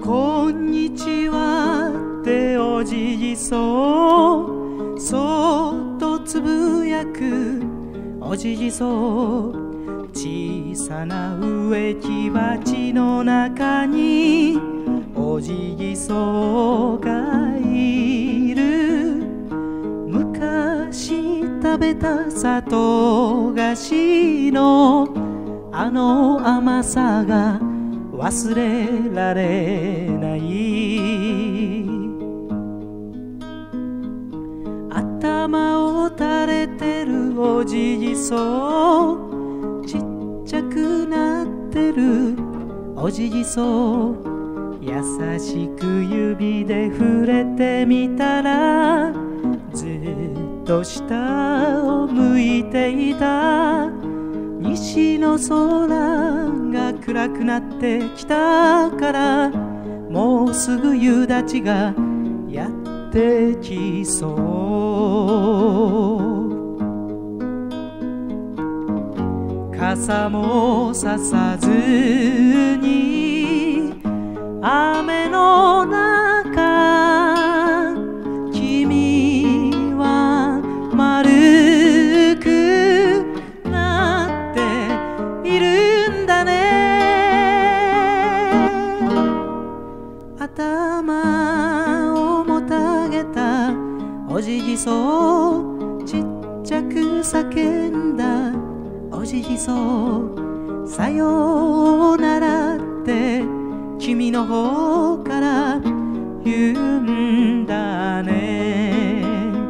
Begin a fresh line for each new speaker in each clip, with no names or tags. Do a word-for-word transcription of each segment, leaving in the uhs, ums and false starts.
こんにちはっておじぎそうそっとつぶやくおじぎそう小さな植木鉢の中におじぎそうがいる昔食べた砂糖菓子のあの甘さが忘れられない頭を垂れてるおじぎそうちっちゃくなってるおじぎそう優しく指で触れてみたらずっと下を向いていた西の空が暗くなってきたからもうすぐ夕立がやってきそう傘もささずに雨の中君は丸くなっているんだね頭をもたげたおじぎそうちっちゃく叫んだおじぎそうさようならって君の方から言うんだね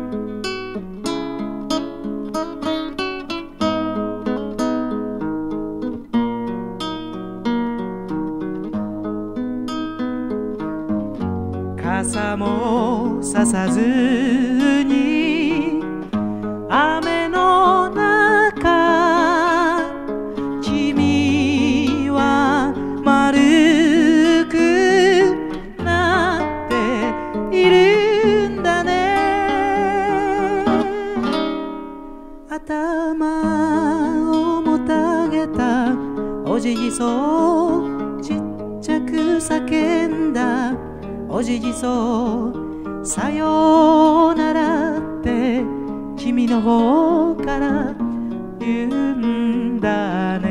傘もささずに雨の中君は丸くなっているんだね頭をもたげたおじぎそうちっちゃく叫んだおじぎそうさようならって君の方から言うんだね